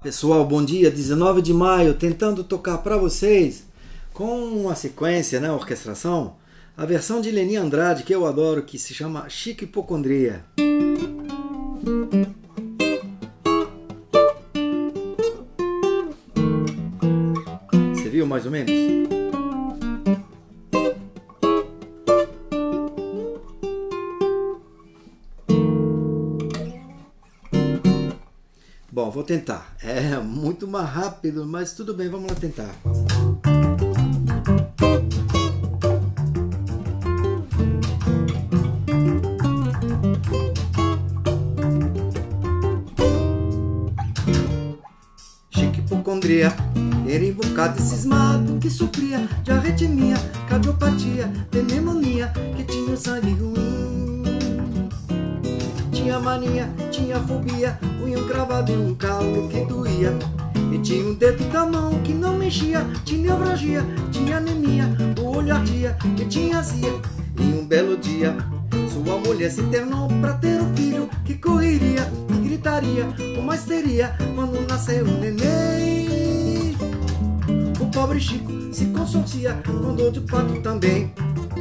Pessoal, bom dia. 19 de maio, tentando tocar para vocês com uma sequência, né, orquestração, a versão de Leni Andrade, que eu adoro, que se chama Chico Hipocondria. Você viu mais ou menos? Bom, vou tentar. É muito mais rápido, mas tudo bem, vamos lá tentar. Chico Hipocondria, era invocado e cismado, que sofria de arritmia, cardiopatia, pneumonia, que tinha o sangue ruim. Tinha mania, tinha fobia, unha cravada e um calo que doía. E tinha um dedo da mão que não mexia, tinha neuralgia, tinha anemia, o olho ardia e tinha azia. E um belo dia, sua mulher se internou pra ter um filho que correria e gritaria, ou mais teria quando nasceu o neném. O pobre Chico se consorcia com dor de parto também.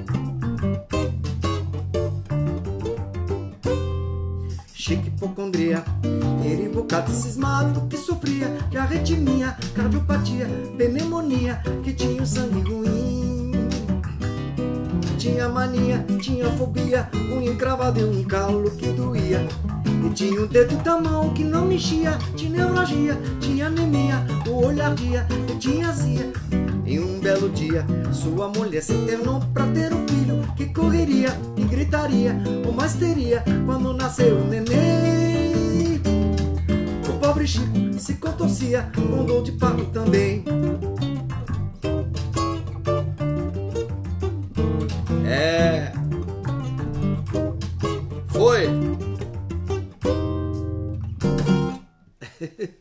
Chico Hipocondria, era invocado e cismado, que sofria de arritmia, cardiopatia, pneumonia, que tinha o sangue ruim. Tinha mania, tinha fobia, unha encravada e um calo que doía. E tinha um dedo da mão que não mexia, tinha neuralgia, tinha anemia, o olho ardia e tinha azia. Em um belo dia, sua mulher se internou pra ter um filho que correria e gritaria, ou mais teria quando nasceu o neném. O pobre Chico se contorcia com dor de parto também. Foi!